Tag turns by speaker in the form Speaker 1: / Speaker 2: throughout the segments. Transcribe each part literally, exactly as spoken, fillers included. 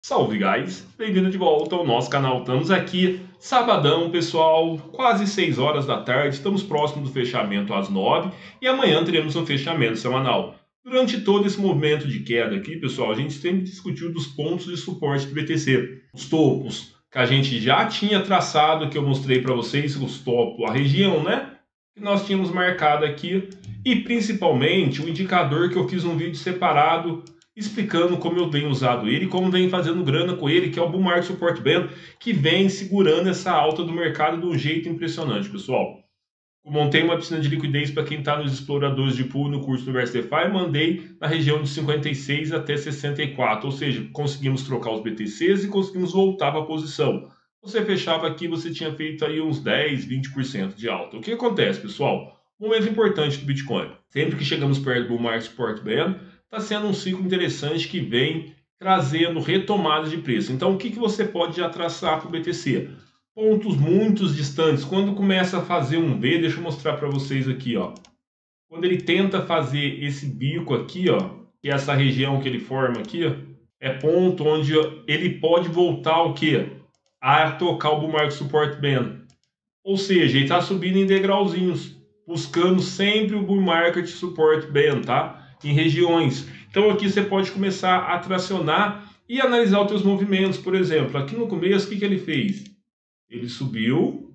Speaker 1: Salve, guys! Bem-vindo de volta ao nosso canal. Estamos aqui, sabadão, pessoal, quase seis horas da tarde. Estamos próximo do fechamento às nove e amanhã teremos um fechamento semanal. Durante todo esse movimento de queda aqui, pessoal, a gente sempre discutiu dos pontos de suporte do B T C. Os topos que a gente já tinha traçado, que eu mostrei para vocês, os topos, a região, né? Que nós tínhamos marcado aqui. E principalmente o indicador que eu fiz um vídeo separado explicando como eu venho usado ele e como venho fazendo grana com ele, que é o Bull Market Support Band, que vem segurando essa alta do mercado de um jeito impressionante, pessoal. Eu montei uma piscina de liquidez para quem está nos exploradores de pool no curso do Versify, mandei na região de cinquenta e seis até sessenta e quatro, ou seja, conseguimos trocar os B T Cs e conseguimos voltar para a posição. Você fechava aqui, você tinha feito aí uns dez, vinte por cento de alta. O que acontece, pessoal? Momento importante do Bitcoin. Sempre que chegamos perto do Bull Market Support Band, está sendo um ciclo interessante que vem trazendo retomadas de preço. Então, o que, que você pode já traçar para o B T C? Pontos muito distantes. Quando começa a fazer um V, deixa eu mostrar para vocês aqui, ó. Quando ele tenta fazer esse bico aqui, ó, que é essa região que ele forma aqui, ó, é ponto onde ele pode voltar o quê? A tocar o Bull Market Support Band. Ou seja, ele está subindo em degrauzinhos, buscando sempre o Bull Market Support Band, tá? Em regiões. Então aqui você pode começar a tracionar e analisar os seus movimentos. Por exemplo, aqui no começo, o que, que ele fez? Ele subiu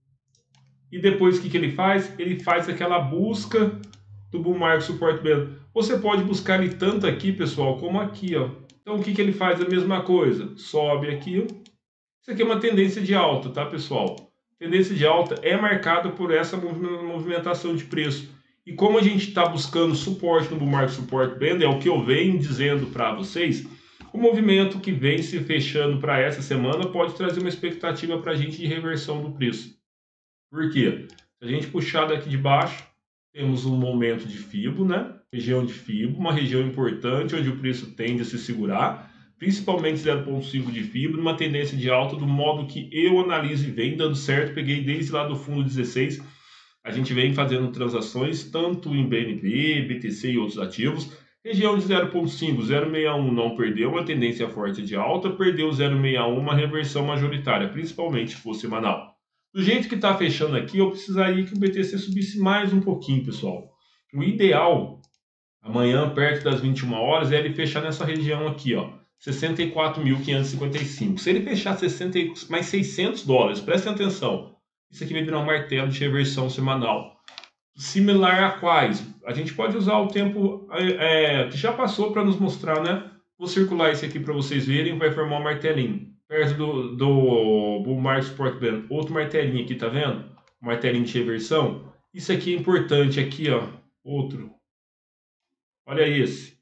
Speaker 1: e depois o que, que ele faz? Ele faz aquela busca do Bull Market Support Band. Você pode buscar ele tanto aqui, pessoal, como aqui, ó. Então o que, que ele faz? A mesma coisa. Sobe aqui. Isso aqui é uma tendência de alta, tá, pessoal? Tendência de alta é marcada por essa movimentação de preço. E como a gente está buscando suporte no Bull Market Support Band, é o que eu venho dizendo para vocês, o movimento que vem se fechando para essa semana pode trazer uma expectativa para a gente de reversão do preço. Por quê? Se a gente puxar daqui de baixo, temos um momento de Fibo, né? Região de Fibo, uma região importante onde o preço tende a se segurar, principalmente zero ponto cinco de Fibo, numa tendência de alta do modo que eu analiso e vem dando certo. Peguei desde lá do fundo dezesseis. A gente vem fazendo transações tanto em B N B, B T C e outros ativos. Região de zero ponto cinco, zero vírgula sessenta e um não perdeu, uma tendência forte de alta, perdeu zero vírgula sessenta e um, uma reversão majoritária, principalmente se for semanal. Do jeito que está fechando aqui, eu precisaria que o B T C subisse mais um pouquinho, pessoal. O ideal, amanhã, perto das vinte e uma horas, é ele fechar nessa região aqui, ó, sessenta e quatro mil quinhentos e cinquenta e cinco. Se ele fechar sessenta, mais seiscentos dólares, prestem atenção. Isso aqui vai virar um martelo de reversão semanal. Similar a quais? A gente pode usar o tempo é, que já passou para nos mostrar, né? Vou circular esse aqui para vocês verem, vai formar um martelinho. Perto do, do Bull Market Support Band. Outro martelinho aqui, tá vendo? Um martelinho de reversão. Isso aqui é importante, aqui, ó. Outro. Olha esse.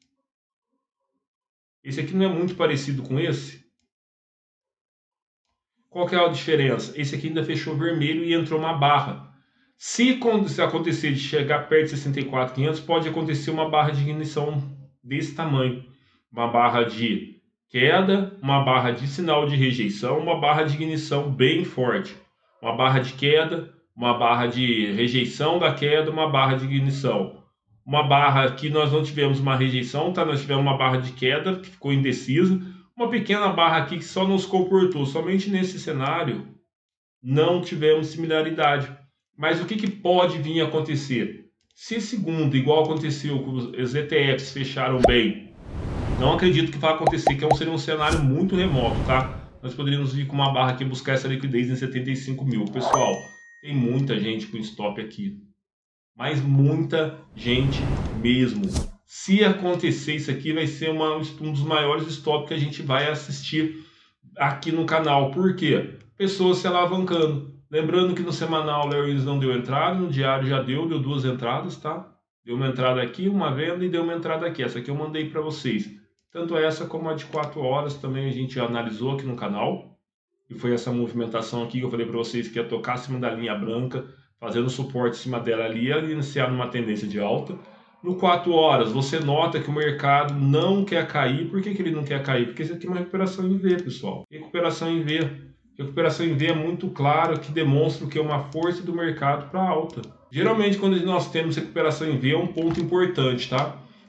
Speaker 1: Esse aqui não é muito parecido com esse? Qual que é a diferença? Esse aqui ainda fechou vermelho e entrou uma barra. Se acontecer de chegar perto de sessenta e quatro mil e quinhentos, pode acontecer uma barra de ignição desse tamanho. Uma barra de queda, uma barra de sinal de rejeição, uma barra de ignição bem forte. Uma barra de queda, uma barra de rejeição da queda, uma barra de ignição. Uma barra que nós não tivemos uma rejeição, tá? Nós tivemos uma barra de queda que ficou indecisa. Uma pequena barra aqui que só nos comportou. Somente nesse cenário não tivemos similaridade. Mas o que, que pode vir a acontecer? Se segundo, igual aconteceu com os E T Fs fecharam bem, não acredito que vai acontecer, que é um, seria um cenário muito remoto, tá? Nós poderíamos vir com uma barra aqui buscar essa liquidez em setenta e cinco mil. Pessoal, tem muita gente com stop aqui. Mas muita gente mesmo. Se acontecer isso aqui, vai ser uma, um dos maiores stops que a gente vai assistir aqui no canal. Por quê? Pessoas se alavancando. Lembrando que no semanal o Larry Williams não deu entrada, no diário já deu, deu duas entradas, tá? Deu uma entrada aqui, uma venda e deu uma entrada aqui. Essa aqui eu mandei para vocês. Tanto essa como a de quatro horas também a gente analisou aqui no canal. E foi essa movimentação aqui que eu falei para vocês que ia tocar acima da linha branca, fazendo suporte em cima dela ali, e iniciar numa tendência de alta. No quatro horas, você nota que o mercado não quer cair. Por que, que ele não quer cair? Porque isso aqui é uma recuperação em V, pessoal. Recuperação em V. Recuperação em V é muito claro que demonstra o que é uma força do mercado para alta. Geralmente, quando nós temos recuperação em V, é um ponto importante, tá?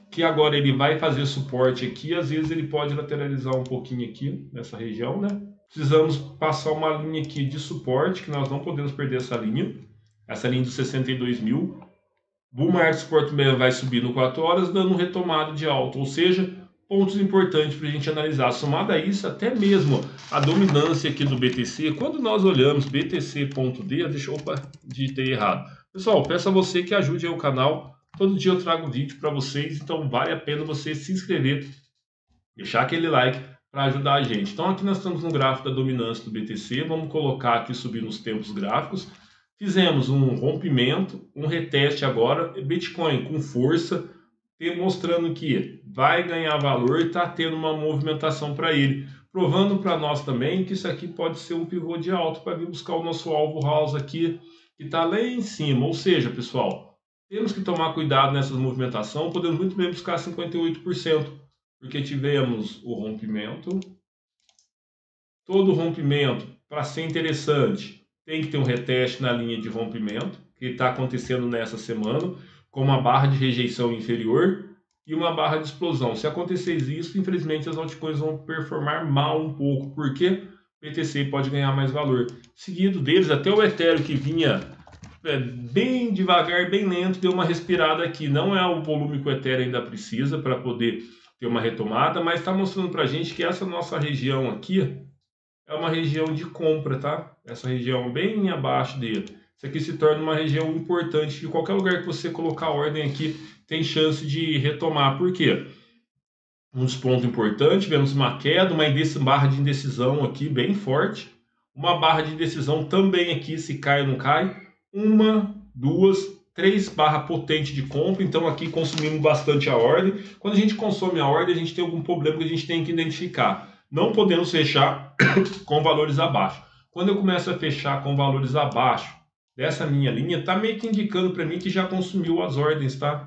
Speaker 1: que agora ele vai fazer suporte aqui, às vezes ele pode lateralizar um pouquinho aqui, nessa região, né? Precisamos passar uma linha aqui de suporte, que nós não podemos perder essa linha, essa linha dos sessenta e dois mil. Bull Market Support Band vai subir no quatro horas, dando um retomado de alta, ou seja, pontos importantes para a gente analisar. Somado a isso, até mesmo a dominância aqui do B T C, quando nós olhamos B T C.D, deixa eu, opa, digitei errado. Pessoal, peço a você que ajude aí o canal, todo dia eu trago vídeo para vocês, então vale a pena você se inscrever, deixar aquele like para ajudar a gente. Então aqui nós estamos no gráfico da dominância do B T C, vamos colocar aqui subir nos tempos gráficos. Fizemos um rompimento, um reteste agora, Bitcoin com força, mostrando que vai ganhar valor e está tendo uma movimentação para ele, provando para nós também que isso aqui pode ser um pivô de alta para vir buscar o nosso alvo house aqui, que está lá em cima. Ou seja, pessoal, temos que tomar cuidado nessa movimentação, podemos muito bem buscar cinquenta e oito por cento, porque tivemos o rompimento, todo rompimento, para ser interessante, tem que ter um reteste na linha de rompimento, que está acontecendo nessa semana, com uma barra de rejeição inferior e uma barra de explosão. Se acontecer isso, infelizmente as altcoins vão performar mal um pouco, porque o B T C pode ganhar mais valor. Seguido deles, até o Ethereum, que vinha é, bem devagar, bem lento, deu uma respirada aqui. Não é o volume que o Ethereum ainda precisa para poder ter uma retomada, mas está mostrando para a gente que essa nossa região aqui é uma região de compra, tá? Essa região bem abaixo dele. Isso aqui se torna uma região importante, de qualquer lugar que você colocar a ordem aqui, tem chance de retomar. Por quê? Um dos pontos importantes, vemos uma queda, uma barra de indecisão aqui bem forte. Uma barra de indecisão também aqui, se cai ou não cai. Uma, duas, três barra potente de compra, então aqui consumimos bastante a ordem. Quando a gente consome a ordem, a gente tem algum problema que a gente tem que identificar. Não podemos fechar com valores abaixo. Quando eu começo a fechar com valores abaixo dessa minha linha, tá meio que indicando para mim que já consumiu as ordens, tá?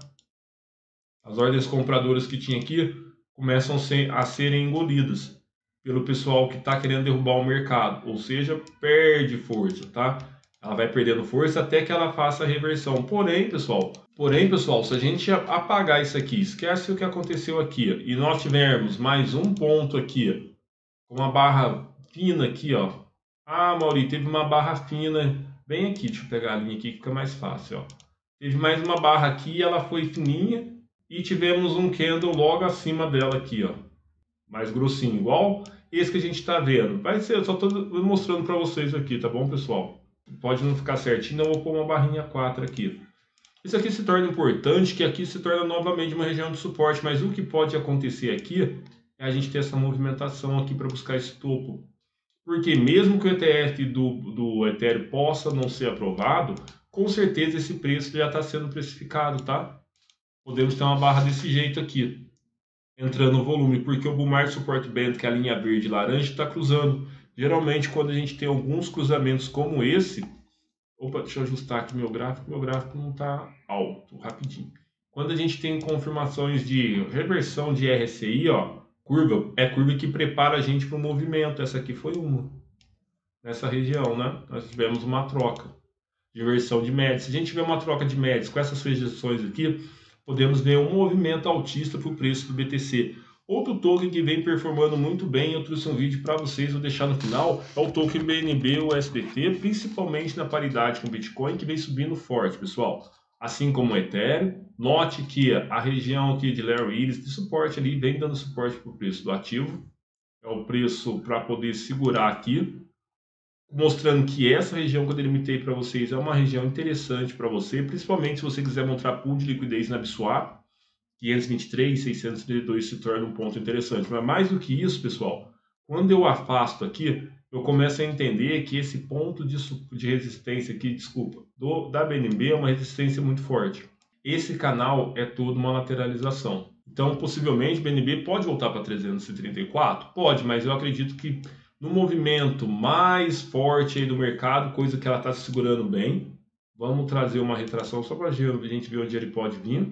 Speaker 1: As ordens compradoras que tinha aqui começam a serem engolidas pelo pessoal que está querendo derrubar o mercado, ou seja, perde força, tá? Ela vai perdendo força até que ela faça a reversão. Porém, pessoal, porém, pessoal, se a gente apagar isso aqui, esquece o que aconteceu aqui, e nós tivermos mais um ponto aqui, com uma barra fina aqui, ó. Ah, Mauri, teve uma barra fina bem aqui, deixa eu pegar a linha aqui que fica mais fácil, ó. Teve mais uma barra aqui, ela foi fininha, e tivemos um candle logo acima dela aqui, ó. Mais grossinho, igual esse que a gente está vendo. Vai ser, eu só estou mostrando para vocês aqui, tá bom, pessoal? Pode não ficar certinho, eu vou pôr uma barrinha quatro aqui. Isso aqui se torna importante, que aqui se torna novamente uma região de suporte, mas o que pode acontecer aqui é a gente ter essa movimentação aqui para buscar esse topo. Porque mesmo que o E T F do, do Ethereum possa não ser aprovado, com certeza esse preço já está sendo precificado, tá? Podemos ter uma barra desse jeito aqui, entrando no volume, porque o Bull Market Support Band, que é a linha verde e laranja, está cruzando. Geralmente, quando a gente tem alguns cruzamentos como esse... Opa, deixa eu ajustar aqui meu gráfico, meu gráfico não está alto, rapidinho. Quando a gente tem confirmações de reversão de R S I, ó, curva, é curva que prepara a gente para o movimento. Essa aqui foi uma. Nessa região, né? Nós tivemos uma troca de inversão de médias. Se a gente tiver uma troca de médias com essas rejeições aqui, podemos ver um movimento altista para o preço do B T C. Outro token que vem performando muito bem, eu trouxe um vídeo para vocês, vou deixar no final, é o token B N B U S D T, principalmente na paridade com o Bitcoin, que vem subindo forte, pessoal. Assim como o Ethereum, note que a região aqui de Larry Willis, de suporte ali, vem dando suporte para o preço do ativo. É o preço para poder segurar aqui, mostrando que essa região que eu delimitei para vocês é uma região interessante para você, principalmente se você quiser montar pool de liquidez na Biswap. quinhentos e vinte e três, seiscentos e trinta e dois se torna um ponto interessante. Mas mais do que isso, pessoal, quando eu afasto aqui, eu começo a entender que esse ponto de, de resistência aqui, desculpa, do, da B N B é uma resistência muito forte. Esse canal é todo uma lateralização. Então, possivelmente, o B N B pode voltar para trezentos e trinta e quatro? Pode, mas eu acredito que no movimento mais forte aí do mercado, coisa que ela está se segurando bem, vamos trazer uma retração só para a gente ver onde ele pode vir.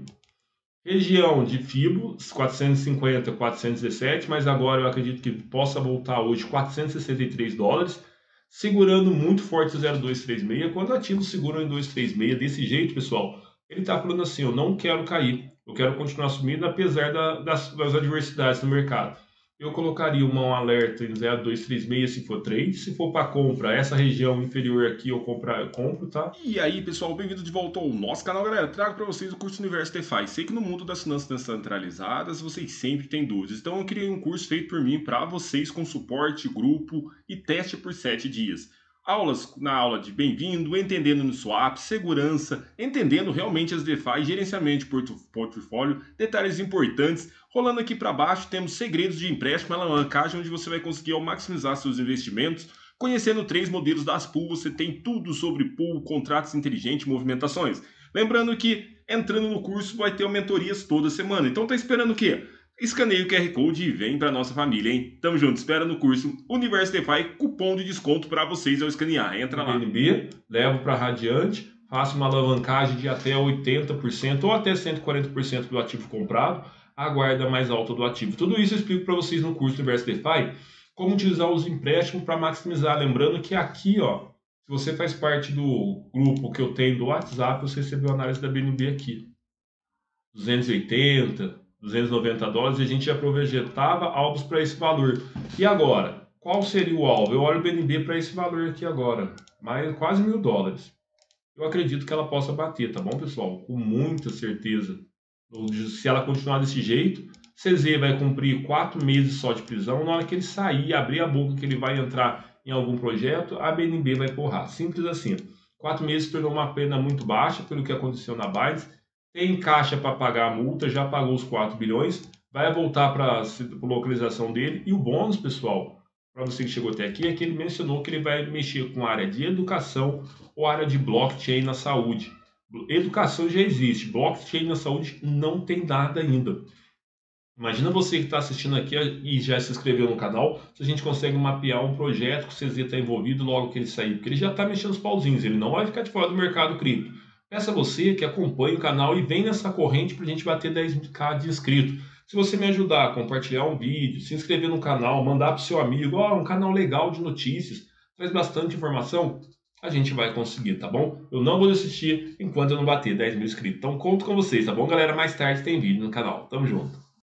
Speaker 1: Região de Fibo, quatrocentos e cinquenta, quatrocentos e dezessete, mas agora eu acredito que possa voltar hoje quatrocentos e sessenta e três dólares, segurando muito forte o zero dois três seis. Quando ativos seguram em dois três seis desse jeito, pessoal, ele está falando assim, eu não quero cair. Eu quero continuar subindo apesar da, das, das adversidades no mercado. Eu colocaria uma, um alerta em zero vírgula dois três seis se for trade. Se for para compra, essa região inferior aqui eu, comprar, eu compro, tá?
Speaker 2: E aí, pessoal, bem-vindo de volta ao nosso canal, galera. Trago para vocês o curso Universo DeFi. Sei que no mundo das finanças descentralizadas vocês sempre têm dúvidas, então eu criei um curso feito por mim para vocês com suporte, grupo e teste por sete dias. Aulas na aula de bem-vindo, entendendo no swap, segurança, entendendo realmente as DeFi, gerenciamento de portfólio, detalhes importantes. Rolando aqui para baixo temos segredos de empréstimo e alavancagem, onde você vai conseguir maximizar seus investimentos. Conhecendo três modelos das pools, você tem tudo sobre pool, contratos inteligentes e movimentações. Lembrando que entrando no curso vai ter mentorias toda semana. Então tá esperando o quê? Escaneie o Q R Code e vem para nossa família, hein? Tamo junto, espera no curso Universo DeFi, cupom de desconto para vocês ao escanear. Entra lá.
Speaker 1: B N B, levo para Radiante, faço uma alavancagem de até oitenta por cento ou até cento e quarenta por cento do ativo comprado, a guarda mais alta do ativo. Tudo isso eu explico para vocês no curso Universo DeFi, como utilizar os empréstimos para maximizar. Lembrando que aqui, ó, se você faz parte do grupo que eu tenho do WhatsApp, você recebeu a análise da B N B aqui. duzentos e oitenta, duzentos e noventa dólares, e a já já projetava alvos para esse valor. E agora, qual seria o alvo? Eu olho o B N B para esse valor aqui agora, mais quase mil dólares. Eu acredito que ela possa bater, tá bom, pessoal? Com muita certeza. Se ela continuar desse jeito, C Z vai cumprir quatro meses só de prisão. Na hora que ele sair, abrir a boca que ele vai entrar em algum projeto, a B N B vai porrar. Simples assim. Quatro meses se tornou uma pena muito baixa pelo que aconteceu na Binance. Tem caixa para pagar a multa, já pagou os quatro bilhões, vai voltar para a localização dele. E o bônus, pessoal, para você que chegou até aqui, é que ele mencionou que ele vai mexer com a área de educação ou área de blockchain na saúde. Educação já existe, blockchain na saúde não tem nada ainda. Imagina você que está assistindo aqui e já se inscreveu no canal, se a gente consegue mapear um projeto que o C Z está envolvido logo que ele sair, porque ele já está mexendo os pauzinhos, ele não vai ficar de fora do mercado cripto. Peço a você que acompanhe o canal e vem nessa corrente para a gente bater dez mil de inscritos. Se você me ajudar a compartilhar um vídeo, se inscrever no canal, mandar para o seu amigo, ó, oh, um canal legal de notícias, traz bastante informação, a gente vai conseguir, tá bom? Eu não vou desistir enquanto eu não bater dez mil inscritos. Então conto com vocês, tá bom, galera? Mais tarde tem vídeo no canal. Tamo junto.